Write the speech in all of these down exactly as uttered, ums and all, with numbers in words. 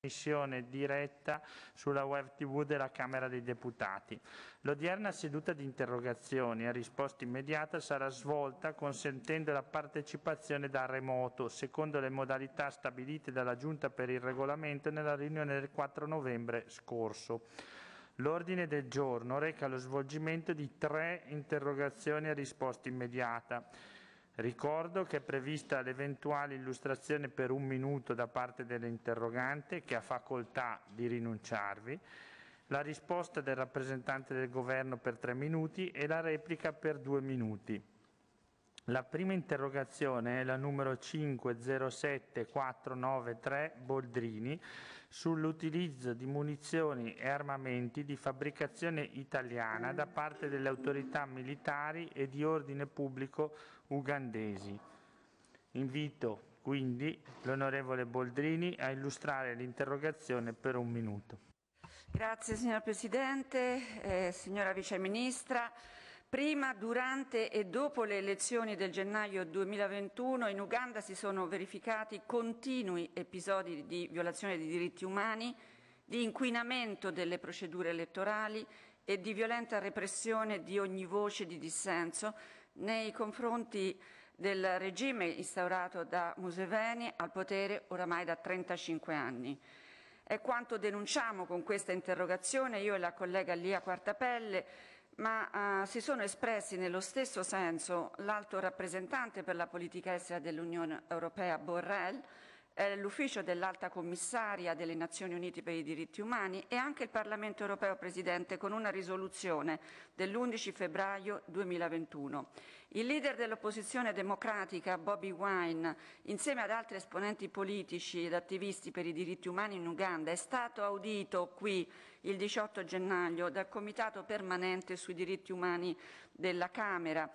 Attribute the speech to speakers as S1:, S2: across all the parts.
S1: trasmissione diretta sulla web tivù della Camera dei Deputati. L'odierna seduta di interrogazioni a risposta immediata sarà svolta consentendo la partecipazione da remoto, secondo le modalità stabilite dalla Giunta per il Regolamento nella riunione del quattro novembre scorso. L'ordine del giorno reca lo svolgimento di tre interrogazioni a risposta immediata. Ricordo che è prevista l'eventuale illustrazione per un minuto da parte dell'interrogante, che ha facoltà di rinunciarvi, la risposta del rappresentante del Governo per tre minuti e la replica per due minuti. La prima interrogazione è la numero cinque zero sette quattro nove tre Boldrini sull'utilizzo di munizioni e armamenti di fabbricazione italiana da parte delle autorità militari e di ordine pubblico ugandesi. Invito quindi l'onorevole Boldrini a illustrare l'interrogazione per un minuto.
S2: Grazie signor Presidente, eh, signora Vice Ministra. Prima, durante e dopo le elezioni del gennaio duemilaventuno in Uganda si sono verificati continui episodi di violazione dei diritti umani, di inquinamento delle procedure elettorali e di violenta repressione di ogni voce di dissenso nei confronti del regime instaurato da Museveni al potere oramai da trentacinque anni. È quanto denunciamo con questa interrogazione io e la collega Lia Quartapelle, ma uh, si sono espressi nello stesso senso l'alto rappresentante per la politica estera dell'Unione Europea Borrell, eh, l'ufficio dell'alta commissaria delle Nazioni Unite per i diritti umani e anche il Parlamento Europeo, Presidente, con una risoluzione dell'undici febbraio duemilaventuno. Il leader dell'opposizione democratica, Bobi Wine, insieme ad altri esponenti politici ed attivisti per i diritti umani in Uganda, è stato audito qui il diciotto gennaio dal Comitato permanente sui diritti umani della Camera.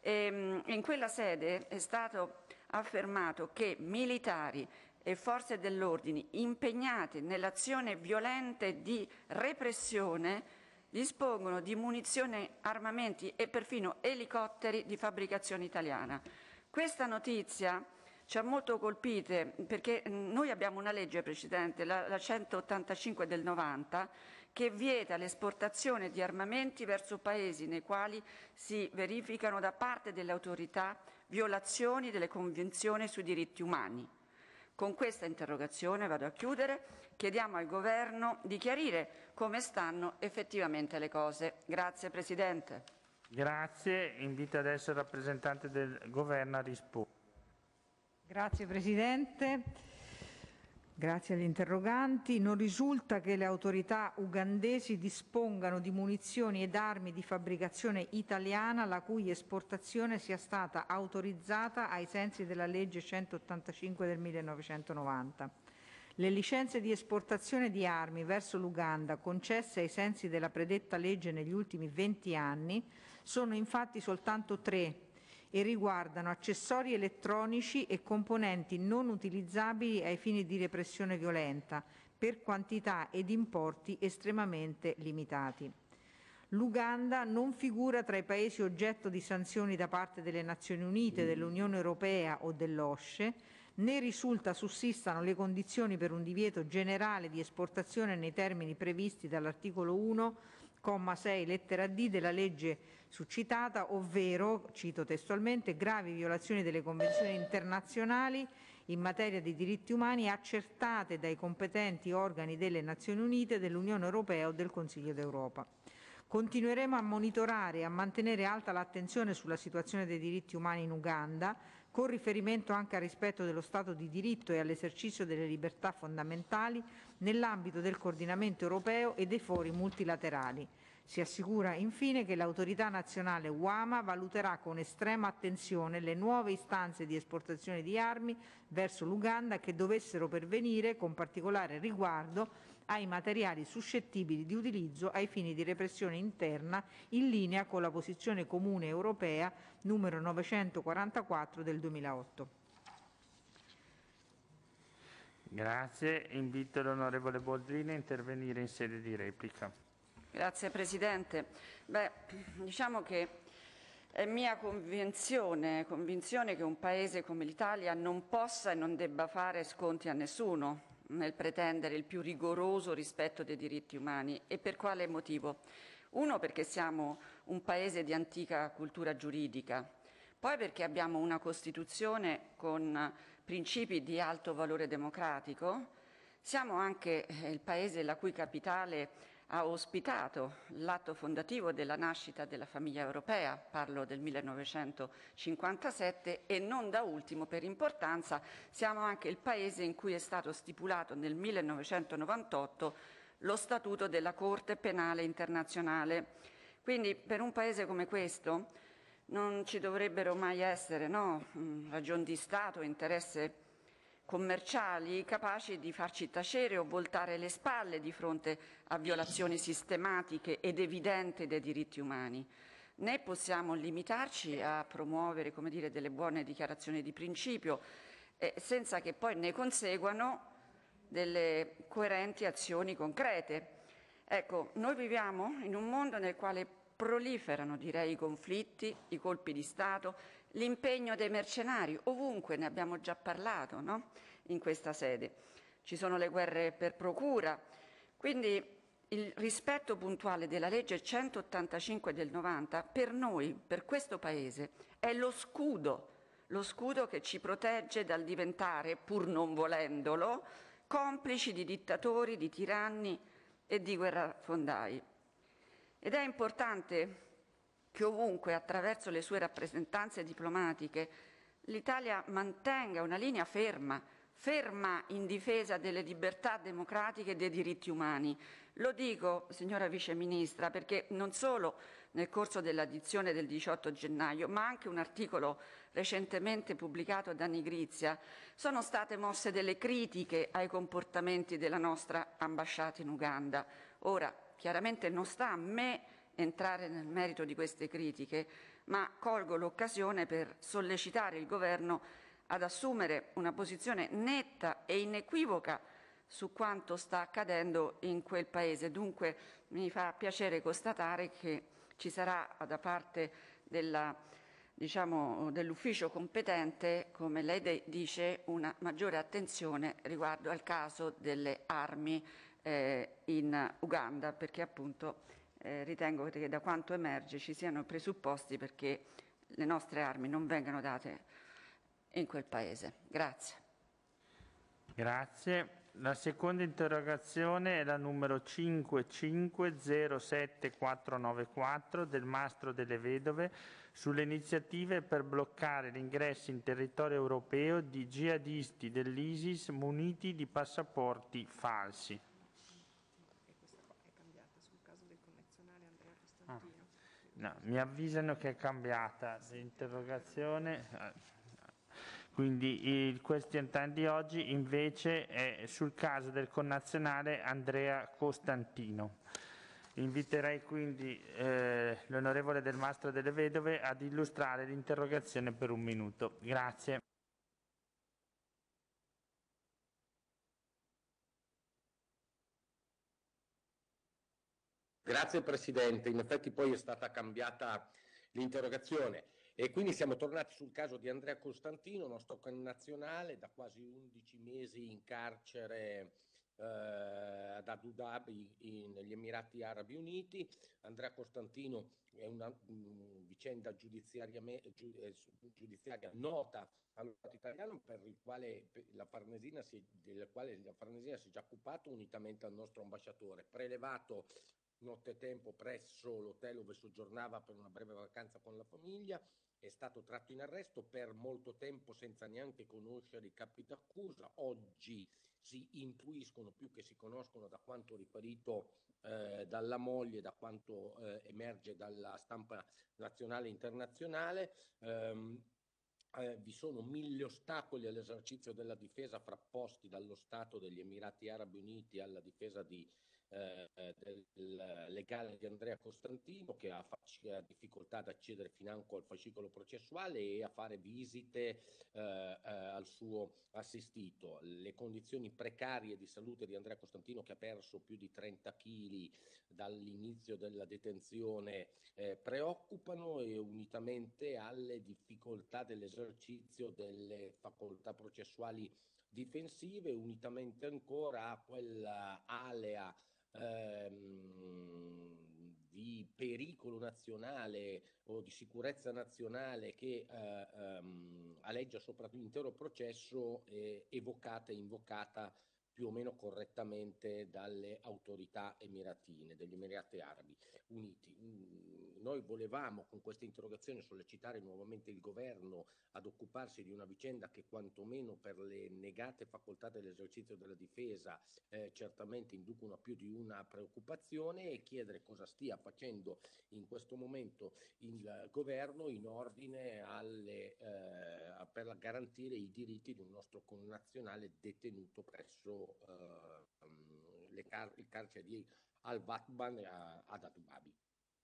S2: E, in quella sede è stato affermato che militari e forze dell'ordine impegnate nell'azione violenta di repressione dispongono di munizioni, armamenti e perfino elicotteri di fabbricazione italiana. Questa notizia ci ha molto colpite perché noi abbiamo una legge, Presidente, la, la centottantacinque del novanta, che vieta l'esportazione di armamenti verso paesi nei quali si verificano da parte delle autorità violazioni delle convenzioni sui diritti umani. Con questa interrogazione, vado a chiudere, chiediamo al Governo di chiarire come stanno effettivamente le cose. Grazie Presidente.
S1: Grazie. Invito adesso il rappresentante del Governo a rispondere.
S3: Grazie Presidente. Grazie agli interroganti. Non risulta che le autorità ugandesi dispongano di munizioni ed armi di fabbricazione italiana la cui esportazione sia stata autorizzata ai sensi della legge centottantacinque del millenovecentonovanta. Le licenze di esportazione di armi verso l'Uganda concesse ai sensi della predetta legge negli ultimi venti anni sono infatti soltanto tre e riguardano accessori elettronici e componenti non utilizzabili ai fini di repressione violenta, per quantità ed importi estremamente limitati. L'Uganda non figura tra i paesi oggetto di sanzioni da parte delle Nazioni Unite, dell'Unione Europea o dell'OSCE, né risulta sussistano le condizioni per un divieto generale di esportazione nei termini previsti dall'articolo uno, comma sei, lettera D della legge succitata, ovvero, cito testualmente, gravi violazioni delle convenzioni internazionali in materia di diritti umani accertate dai competenti organi delle Nazioni Unite, dell'Unione Europea o del Consiglio d'Europa. Continueremo a monitorare e a mantenere alta l'attenzione sulla situazione dei diritti umani in Uganda, con riferimento anche al rispetto dello Stato di diritto e all'esercizio delle libertà fondamentali nell'ambito del coordinamento europeo e dei fori multilaterali. Si assicura infine che l'autorità nazionale U A M A valuterà con estrema attenzione le nuove istanze di esportazione di armi verso l'Uganda che dovessero pervenire, con particolare riguardo ai materiali suscettibili di utilizzo ai fini di repressione interna, in linea con la posizione comune europea numero novecentoquarantaquattro del duemilaotto.
S1: Grazie. Invito l'onorevole Boldrini a intervenire in sede di replica.
S2: Grazie Presidente. Beh, diciamo che è mia convinzione, convinzione che un Paese come l'Italia non possa e non debba fare sconti a nessuno, nel pretendere il più rigoroso rispetto dei diritti umani. E per quale motivo? Uno, perché siamo un paese di antica cultura giuridica, poi perché abbiamo una Costituzione con principi di alto valore democratico, siamo anche il paese la cui capitale ha ospitato l'atto fondativo della nascita della famiglia europea, parlo del millenovecentocinquantasette, e non da ultimo, per importanza, siamo anche il paese in cui è stato stipulato nel millenovecentonovantotto lo Statuto della Corte Penale Internazionale. Quindi per un paese come questo non ci dovrebbero mai essere no, ragioni di Stato, interesse commerciali capaci di farci tacere o voltare le spalle di fronte a violazioni sistematiche ed evidenti dei diritti umani. Né possiamo limitarci a promuovere, come dire, delle buone dichiarazioni di principio eh, senza che poi ne conseguano delle coerenti azioni concrete. Ecco, noi viviamo in un mondo nel quale proliferano, direi, i conflitti, i colpi di Stato, l'impegno dei mercenari, ovunque, ne abbiamo già parlato, no? In questa sede. Ci sono le guerre per procura, quindi il rispetto puntuale della legge centottantacinque del novanta per noi, per questo Paese, è lo scudo, lo scudo che ci protegge dal diventare, pur non volendolo, complici di dittatori, di tiranni e di guerrafondai. Ed è importante che ovunque, attraverso le sue rappresentanze diplomatiche, l'Italia mantenga una linea ferma, ferma in difesa delle libertà democratiche e dei diritti umani. Lo dico, signora Vice Ministra, perché non solo nel corso dell'edizione del diciotto gennaio, ma anche un articolo recentemente pubblicato da Nigrizia, sono state mosse delle critiche ai comportamenti della nostra ambasciata in Uganda. Ora, chiaramente non sta a me entrare nel merito di queste critiche, ma colgo l'occasione per sollecitare il Governo ad assumere una posizione netta e inequivoca su quanto sta accadendo in quel Paese. Dunque mi fa piacere constatare che ci sarà da parte della, diciamo, dell'ufficio competente, come lei dice, una maggiore attenzione riguardo al caso delle armi eh, in Uganda, perché appunto eh, ritengo che da quanto emerge ci siano presupposti perché le nostre armi non vengano date in quel Paese. Grazie.
S1: Grazie. La seconda interrogazione è la numero cinque cinque zero sette quattro nove quattro del Mastro delle Vedove sulle iniziative per bloccare l'ingresso in territorio europeo di jihadisti dell'ISIS muniti di passaporti falsi. Ah, no, mi avvisano che è cambiata l'interrogazione. Quindi il question time di oggi invece è sul caso del connazionale Andrea Costantino. Inviterei quindi eh, l'onorevole Del Mastro delle Vedove ad illustrare l'interrogazione per un minuto. Grazie.
S4: Grazie Presidente, in effetti poi è stata cambiata l'interrogazione. E quindi siamo tornati sul caso di Andrea Costantino, nostro connazionale, da quasi undici mesi in carcere eh, ad Abu Dhabi, in, negli Emirati Arabi Uniti. Andrea Costantino è una mh, vicenda giudiziaria, giu, eh, giudiziaria nota allo Stato italiano, per il quale la Farnesina si, del quale la Farnesina si è già occupato unitamente al nostro ambasciatore, prelevato nottetempo presso l'hotel dove soggiornava per una breve vacanza con la famiglia. È stato tratto in arresto per molto tempo senza neanche conoscere i capi d'accusa. Oggi si intuiscono più che si conoscono da quanto riferito eh, dalla moglie, da quanto eh, emerge dalla stampa nazionale e internazionale. Um, eh, vi sono mille ostacoli all'esercizio della difesa frapposti dallo Stato degli Emirati Arabi Uniti alla difesa di Eh, del legale di Andrea Costantino, che ha, ha difficoltà ad accedere financo al fascicolo processuale e a fare visite eh, eh, al suo assistito. Le condizioni precarie di salute di Andrea Costantino, che ha perso più di trenta chili dall'inizio della detenzione, eh, preoccupano, e unitamente alle difficoltà dell'esercizio delle facoltà processuali difensive, unitamente ancora a quell'alea ehm, di pericolo nazionale o di sicurezza nazionale che eh, ehm, aleggia sopra l'intero processo, eh, evocata e invocata più o meno correttamente dalle autorità emiratine, degli Emirati Arabi Uniti. Mm, Noi volevamo con questa interrogazione sollecitare nuovamente il governo ad occuparsi di una vicenda che quantomeno per le negate facoltà dell'esercizio della difesa eh, certamente inducono a più di una preoccupazione, e chiedere cosa stia facendo in questo momento il governo in ordine alle, eh, per garantire i diritti di un nostro connazionale detenuto presso eh, le car- il carcere di Al-Batban ad Abu Dhabi.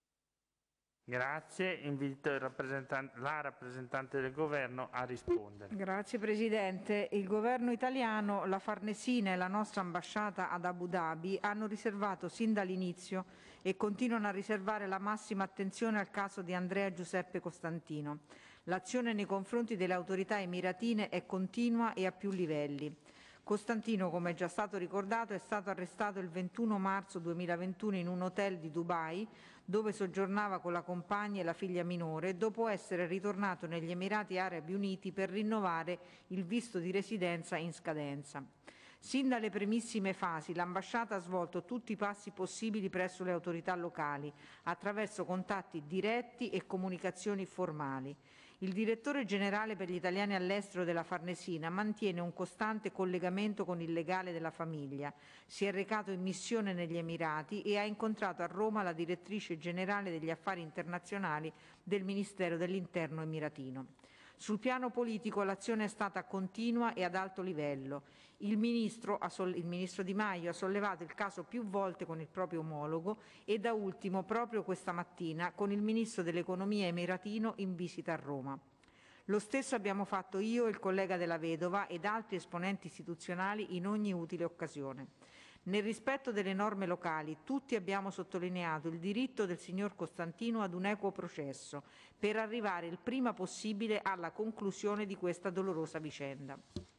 S1: Grazie, invito il rappresentante, la rappresentante del governo a rispondere.
S3: Grazie Presidente. Il governo italiano, la Farnesina e la nostra ambasciata ad Abu Dhabi hanno riservato sin dall'inizio e continuano a riservare la massima attenzione al caso di Andrea Giuseppe Costantino. L'azione nei confronti delle autorità emiratine è continua e a più livelli. Costantino, come è già stato ricordato, è stato arrestato il ventuno marzo duemilaventuno in un hotel di Dubai, dove soggiornava con la compagna e la figlia minore, dopo essere ritornato negli Emirati Arabi Uniti per rinnovare il visto di residenza in scadenza. Sin dalle primissime fasi l'ambasciata ha svolto tutti i passi possibili presso le autorità locali, attraverso contatti diretti e comunicazioni formali. Il direttore generale per gli italiani all'estero della Farnesina mantiene un costante collegamento con il legale della famiglia, si è recato in missione negli Emirati e ha incontrato a Roma la direttrice generale degli affari internazionali del Ministero dell'Interno emiratino. Sul piano politico l'azione è stata continua e ad alto livello. Il ministro, il ministro Di Maio ha sollevato il caso più volte con il proprio omologo e da ultimo proprio questa mattina con il ministro dell'economia emiratino in visita a Roma. Lo stesso abbiamo fatto io e il collega Della Vedova ed altri esponenti istituzionali in ogni utile occasione. Nel rispetto delle norme locali, tutti abbiamo sottolineato il diritto del signor Costantino ad un equo processo per arrivare il prima possibile alla conclusione di questa dolorosa vicenda.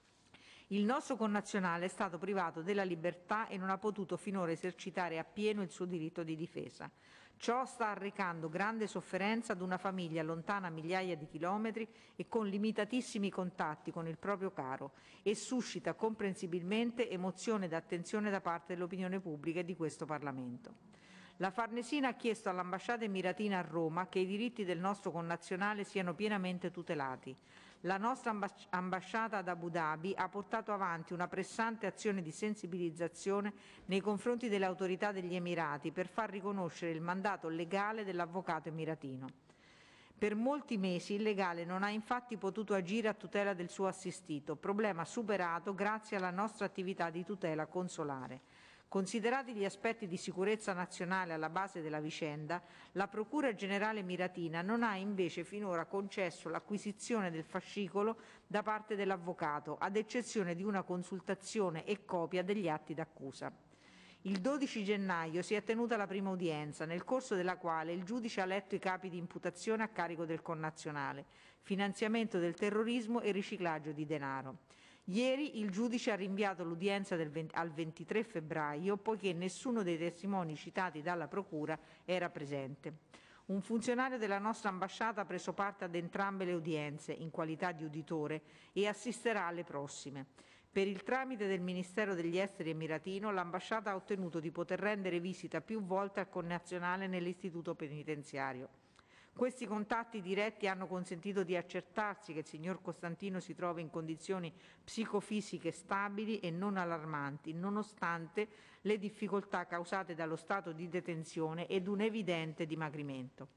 S3: Il nostro connazionale è stato privato della libertà e non ha potuto finora esercitare appieno il suo diritto di difesa. Ciò sta arrecando grande sofferenza ad una famiglia lontana migliaia di chilometri e con limitatissimi contatti con il proprio caro e suscita comprensibilmente emozione ed attenzione da parte dell'opinione pubblica e di questo Parlamento. La Farnesina ha chiesto all'ambasciata emiratina a Roma che i diritti del nostro connazionale siano pienamente tutelati. La nostra ambasciata ad Abu Dhabi ha portato avanti una pressante azione di sensibilizzazione nei confronti delle autorità degli Emirati per far riconoscere il mandato legale dell'avvocato emiratino. Per molti mesi il legale non ha infatti potuto agire a tutela del suo assistito, problema superato grazie alla nostra attività di tutela consolare. Considerati gli aspetti di sicurezza nazionale alla base della vicenda, la Procura Generale emiratina non ha invece finora concesso l'acquisizione del fascicolo da parte dell'avvocato, ad eccezione di una consultazione e copia degli atti d'accusa. Il dodici gennaio si è tenuta la prima udienza, nel corso della quale il giudice ha letto i capi di imputazione a carico del connazionale, finanziamento del terrorismo e riciclaggio di denaro. Ieri il giudice ha rinviato l'udienza al ventitré febbraio, poiché nessuno dei testimoni citati dalla Procura era presente. Un funzionario della nostra ambasciata ha preso parte ad entrambe le udienze, in qualità di uditore, e assisterà alle prossime. Per il tramite del Ministero degli Esteri emiratino, l'ambasciata ha ottenuto di poter rendere visita più volte al connazionale nell'istituto penitenziario. Questi contatti diretti hanno consentito di accertarsi che il signor Costantino si trova in condizioni psicofisiche stabili e non allarmanti, nonostante le difficoltà causate dallo stato di detenzione ed un evidente dimagrimento.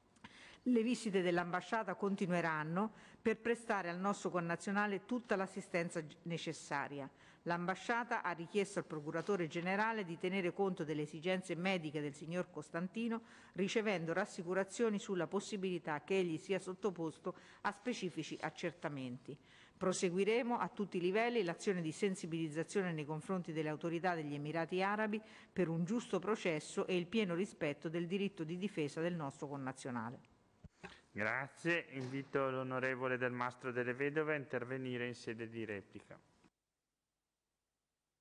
S3: Le visite dell'ambasciata continueranno per prestare al nostro connazionale tutta l'assistenza necessaria. L'ambasciata ha richiesto al procuratore generale di tenere conto delle esigenze mediche del signor Costantino, ricevendo rassicurazioni sulla possibilità che egli sia sottoposto a specifici accertamenti. Proseguiremo a tutti i livelli l'azione di sensibilizzazione nei confronti delle autorità degli Emirati Arabi per un giusto processo e il pieno rispetto del diritto di difesa del nostro connazionale.
S1: Grazie. Invito l'onorevole Del Mastro Delle Vedove a intervenire in sede di replica.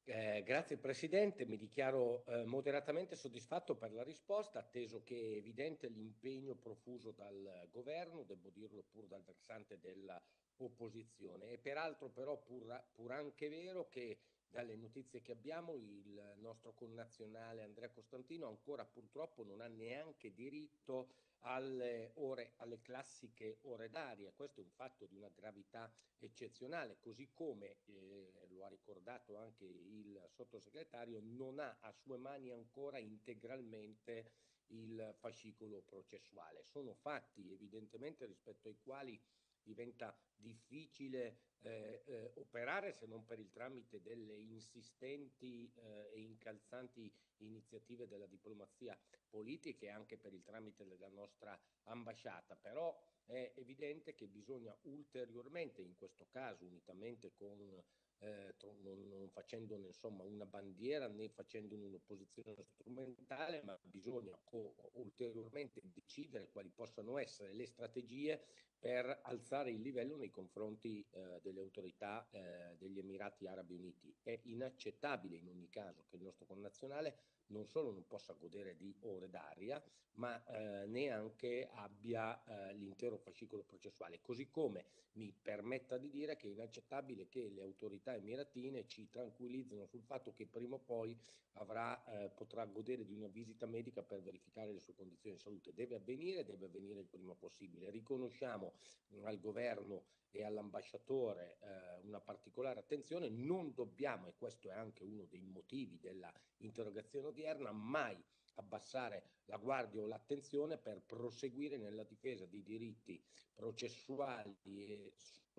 S4: Eh, grazie Presidente, mi dichiaro eh, moderatamente soddisfatto per la risposta, atteso che è evidente l'impegno profuso dal Governo, devo dirlo pur dal versante dell'opposizione. E peraltro però pur, pur anche vero che dalle notizie che abbiamo il nostro connazionale Andrea Costantino ancora purtroppo non ha neanche diritto alle ore, alle classiche ore d'aria. Questo è un fatto di una gravità eccezionale, così come eh, lo ha ricordato anche il sottosegretario, non ha a sue mani ancora integralmente il fascicolo processuale. Sono fatti evidentemente rispetto ai quali diventa difficile eh, eh, operare, se non per il tramite delle insistenti eh, e incalzanti iniziative della diplomazia politica e anche per il tramite della nostra ambasciata. Però è evidente che bisogna ulteriormente, in questo caso unitamente con eh, non, non facendone insomma una bandiera né facendone un'opposizione strumentale, ma bisogna ulteriormente decidere quali possano essere le strategie per alzare il livello nei confronti eh, delle autorità eh, degli Emirati Arabi Uniti. È inaccettabile in ogni caso che il nostro connazionale non solo non possa godere di ore d'aria, ma eh, neanche abbia eh, l'intero fascicolo processuale. Così come mi permetta di dire che è inaccettabile che le autorità emiratine ci tranquillizzino sul fatto che prima o poi avrà, eh, potrà godere di una visita medica per verificare le sue condizioni di salute. Deve avvenire, deve avvenire il prima possibile. Riconosciamo mh, al governo e all'ambasciatore eh, una particolare attenzione. Non dobbiamo, e questo è anche uno dei motivi della interrogazione odierna, mai abbassare la guardia o l'attenzione per proseguire nella difesa dei diritti processuali e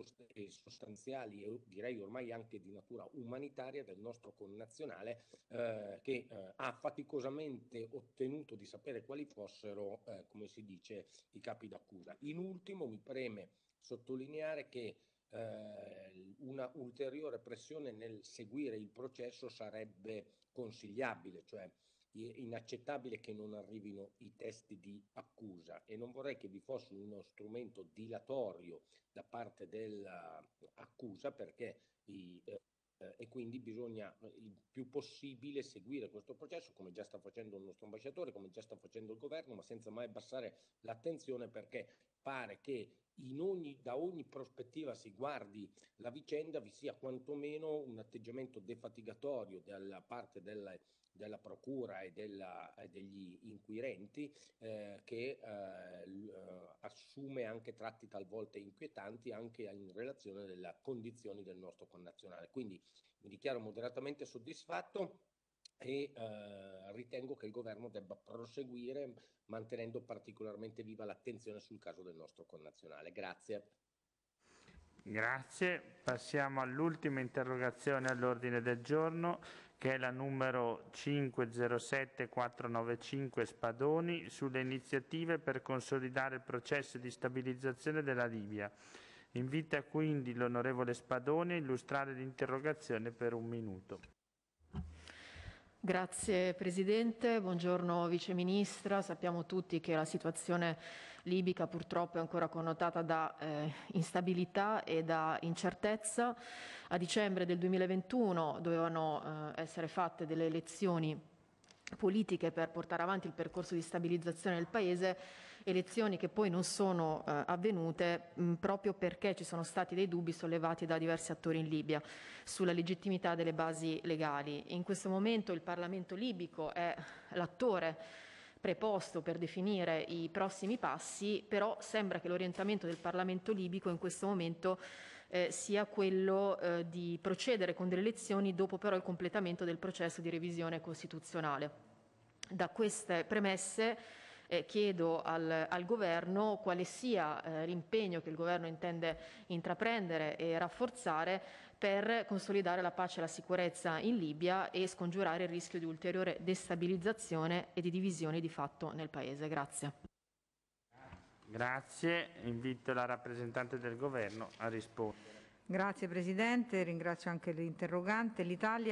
S4: sostanziali e direi ormai anche di natura umanitaria del nostro connazionale eh, che eh, ha faticosamente ottenuto di sapere quali fossero, eh, come si dice, i capi d'accusa. In ultimo mi preme sottolineare che eh, una ulteriore pressione nel seguire il processo sarebbe consigliabile, cioè inaccettabile che non arrivino i testi di accusa e non vorrei che vi fosse uno strumento dilatorio da parte dell'accusa perché i, eh, e quindi bisogna il più possibile seguire questo processo come già sta facendo il nostro ambasciatore, come già sta facendo il governo, ma senza mai abbassare l'attenzione perché pare che in ogni, da ogni prospettiva si guardi la vicenda vi sia quantomeno un atteggiamento defatigatorio dalla parte della della procura e, della, e degli inquirenti eh, che eh, l, assume anche tratti talvolta inquietanti anche in relazione alle condizioni del nostro connazionale. Quindi mi dichiaro moderatamente soddisfatto e eh, ritengo che il governo debba proseguire mantenendo particolarmente viva l'attenzione sul caso del nostro connazionale. Grazie.
S1: Grazie. Passiamo all'ultima interrogazione all'ordine del giorno, che è la numero cinque zero sette quattro nove cinque Spadoni, sulle iniziative per consolidare il processo di stabilizzazione della Libia. Invita quindi l'onorevole Spadoni a illustrare l'interrogazione per un minuto.
S5: Grazie Presidente, buongiorno Vice Ministra. Sappiamo tutti che la situazione libica purtroppo è ancora connotata da eh, instabilità e da incertezza. A dicembre del duemilaventuno dovevano eh, essere fatte delle elezioni politiche per portare avanti il percorso di stabilizzazione del Paese, elezioni che poi non sono eh, avvenute mh, proprio perché ci sono stati dei dubbi sollevati da diversi attori in Libia sulla legittimità delle basi legali. In questo momento il Parlamento libico è l'attore preposto per definire i prossimi passi, però sembra che l'orientamento del Parlamento libico in questo momento eh, sia quello eh, di procedere con delle elezioni dopo però il completamento del processo di revisione costituzionale. Da queste premesse eh, chiedo al, al Governo quale sia eh, l'impegno che il Governo intende intraprendere e rafforzare per consolidare la pace e la sicurezza in Libia e scongiurare il rischio di ulteriore destabilizzazione e di divisioni di fatto nel Paese. Grazie.
S1: Grazie. Invito la rappresentante del Governo a rispondere.
S3: Grazie Presidente, ringrazio anche l'interrogante. L'Italia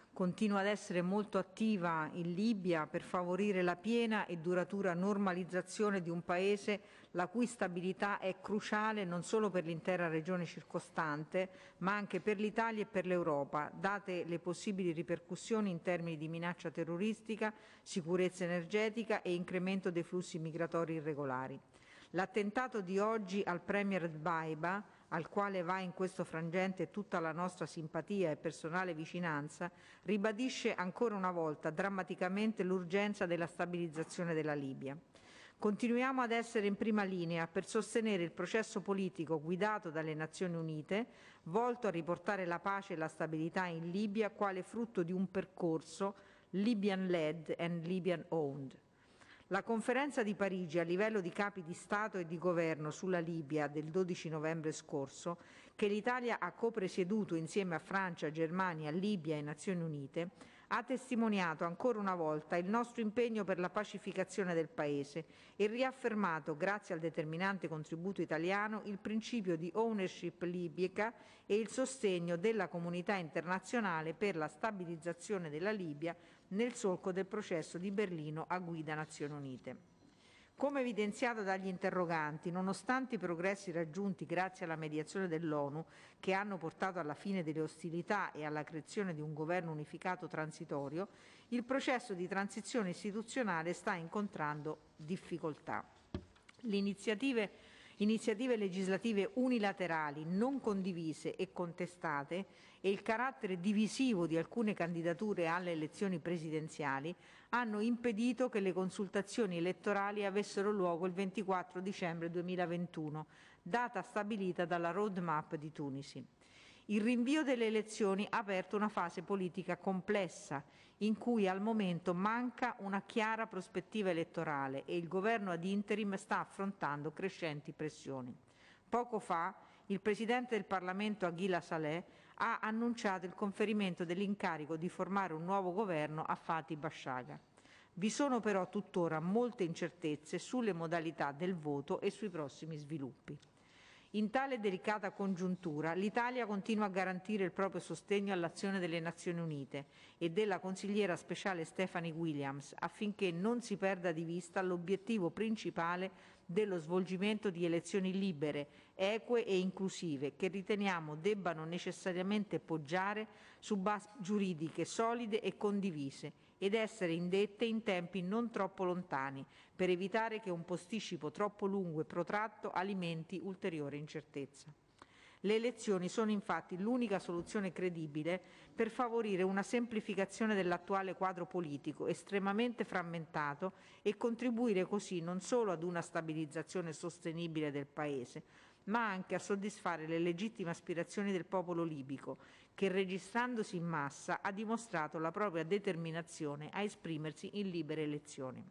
S3: continua ad essere molto attiva in Libia per favorire la piena e duratura normalizzazione di un Paese la cui stabilità è cruciale non solo per l'intera regione circostante, ma anche per l'Italia e per l'Europa, date le possibili ripercussioni in termini di minaccia terroristica, sicurezza energetica e incremento dei flussi migratori irregolari. L'attentato di oggi al Premier Dbaiba, al quale va in questo frangente tutta la nostra simpatia e personale vicinanza, ribadisce ancora una volta drammaticamente l'urgenza della stabilizzazione della Libia. Continuiamo ad essere in prima linea per sostenere il processo politico guidato dalle Nazioni Unite, volto a riportare la pace e la stabilità in Libia quale frutto di un percorso Libyan-led and Libyan-owned. La conferenza di Parigi a livello di capi di Stato e di Governo sulla Libia del dodici novembre scorso, che l'Italia ha copresieduto insieme a Francia, Germania, Libia e Nazioni Unite, ha testimoniato ancora una volta il nostro impegno per la pacificazione del Paese e riaffermato, grazie al determinante contributo italiano, il principio di ownership libica e il sostegno della comunità internazionale per la stabilizzazione della Libia nel solco del processo di Berlino a guida Nazioni Unite. Come evidenziato dagli interroganti, nonostante i progressi raggiunti grazie alla mediazione dell'ONU, che hanno portato alla fine delle ostilità e alla creazione di un governo unificato transitorio, il processo di transizione istituzionale sta incontrando difficoltà. Le iniziative Iniziative legislative unilaterali, non condivise e contestate e il carattere divisivo di alcune candidature alle elezioni presidenziali hanno impedito che le consultazioni elettorali avessero luogo il ventiquattro dicembre duemilaventuno, data stabilita dalla roadmap di Tunisi. Il rinvio delle elezioni ha aperto una fase politica complessa, in cui al momento manca una chiara prospettiva elettorale e il governo ad interim sta affrontando crescenti pressioni. Poco fa il Presidente del Parlamento Aguila Saleh ha annunciato il conferimento dell'incarico di formare un nuovo governo a Fathi Bashagha. Vi sono però tuttora molte incertezze sulle modalità del voto e sui prossimi sviluppi. In tale delicata congiuntura, l'Italia continua a garantire il proprio sostegno all'azione delle Nazioni Unite e della consigliera speciale Stephanie Williams affinché non si perda di vista l'obiettivo principale dello svolgimento di elezioni libere, eque e inclusive che riteniamo debbano necessariamente poggiare su basi giuridiche solide e condivise ed essere indette in tempi non troppo lontani per evitare che un posticipo troppo lungo e protratto alimenti ulteriore incertezza. Le elezioni sono infatti l'unica soluzione credibile per favorire una semplificazione dell'attuale quadro politico estremamente frammentato e contribuire così non solo ad una stabilizzazione sostenibile del Paese, ma anche a soddisfare le legittime aspirazioni del popolo libico, che registrandosi in massa ha dimostrato la propria determinazione a esprimersi in libere elezioni.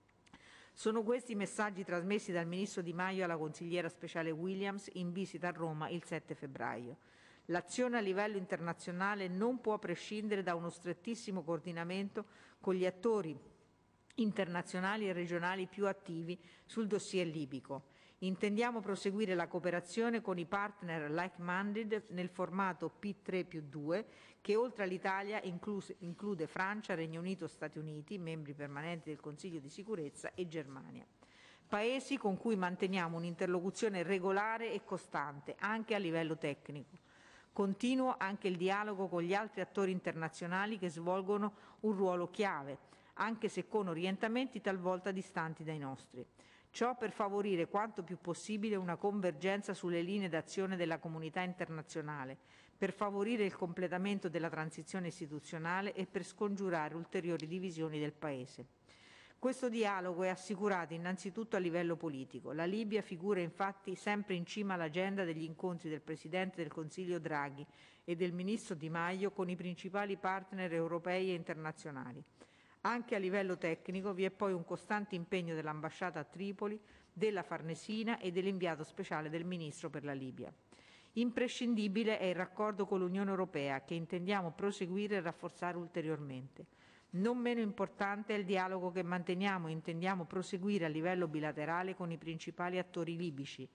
S3: Sono questi i messaggi trasmessi dal Ministro Di Maio alla consigliera speciale Williams in visita a Roma il sette febbraio. L'azione a livello internazionale non può prescindere da uno strettissimo coordinamento con gli attori internazionali e regionali più attivi sul dossier libico. Intendiamo proseguire la cooperazione con i partner like-minded nel formato P tre più due, che oltre all'Italia include Francia, Regno Unito, Stati Uniti, membri permanenti del Consiglio di sicurezza, e Germania. Paesi con cui manteniamo un'interlocuzione regolare e costante, anche a livello tecnico. Continuo anche il dialogo con gli altri attori internazionali che svolgono un ruolo chiave, anche se con orientamenti talvolta distanti dai nostri. Ciò per favorire quanto più possibile una convergenza sulle linee d'azione della comunità internazionale, per favorire il completamento della transizione istituzionale e per scongiurare ulteriori divisioni del Paese. Questo dialogo è assicurato innanzitutto a livello politico. La Libia figura infatti sempre in cima all'agenda degli incontri del Presidente del Consiglio Draghi e del Ministro Di Maio con i principali partner europei e internazionali. Anche a livello tecnico vi è poi un costante impegno dell'ambasciata a Tripoli, della Farnesina e dell'inviato speciale del Ministro per la Libia. Imprescindibile è il raccordo con l'Unione Europea, che intendiamo proseguire e rafforzare ulteriormente. Non meno importante è il dialogo che manteniamo e intendiamo proseguire a livello bilaterale con i principali attori libici,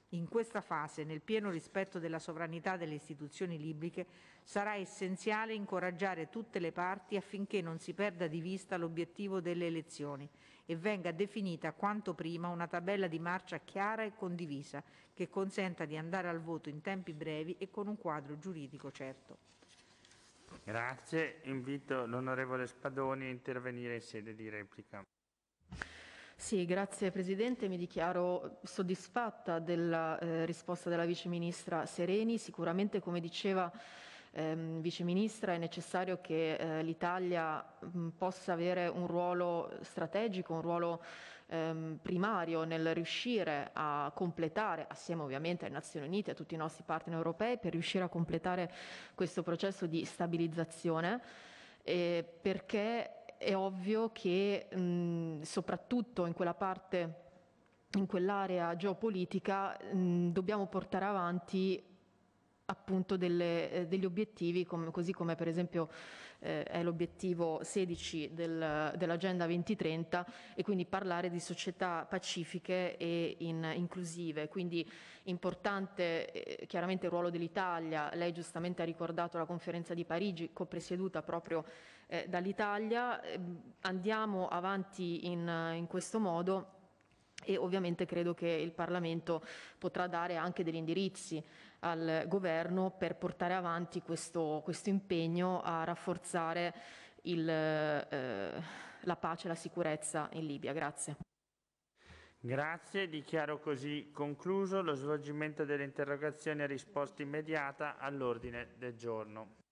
S3: In questa fase, nel pieno rispetto della sovranità delle istituzioni libiche, sarà essenziale incoraggiare tutte le parti affinché non si perda di vista l'obiettivo delle elezioni e venga definita quanto prima una tabella di marcia chiara e condivisa che consenta di andare al voto in tempi brevi e con un quadro giuridico certo.
S1: Grazie. Invito l'onorevole Spadoni a intervenire in sede di replica.
S5: Sì, grazie Presidente. Mi dichiaro soddisfatta della eh, risposta della Vice Ministra Sereni. Sicuramente, come diceva ehm, Vice Ministra, è necessario che eh, l'Italia mh, possa avere un ruolo strategico, un ruolo ehm, primario nel riuscire a completare, assieme ovviamente alle Nazioni Unite e a tutti i nostri partner europei, per riuscire a completare questo processo di stabilizzazione, eh, perché è ovvio che mh, soprattutto in quella parte, in quell'area geopolitica, mh, dobbiamo portare avanti appunto delle, eh, degli obiettivi, come, così come per esempio eh, è l'obiettivo sedici del, dell'Agenda duemilatrenta, e quindi parlare di società pacifiche e in, inclusive. Quindi importante eh, chiaramente il ruolo dell'Italia. Lei giustamente ha ricordato la conferenza di Parigi, copresieduta proprio eh, dall'Italia. Eh, andiamo avanti in, in questo modo e ovviamente credo che il Parlamento potrà dare anche degli indirizzi al Governo per portare avanti questo, questo impegno a rafforzare il, eh, la pace e la sicurezza in Libia. Grazie.
S1: Grazie. Dichiaro così concluso lo svolgimento delle interrogazioni a risposta immediata all'ordine del giorno.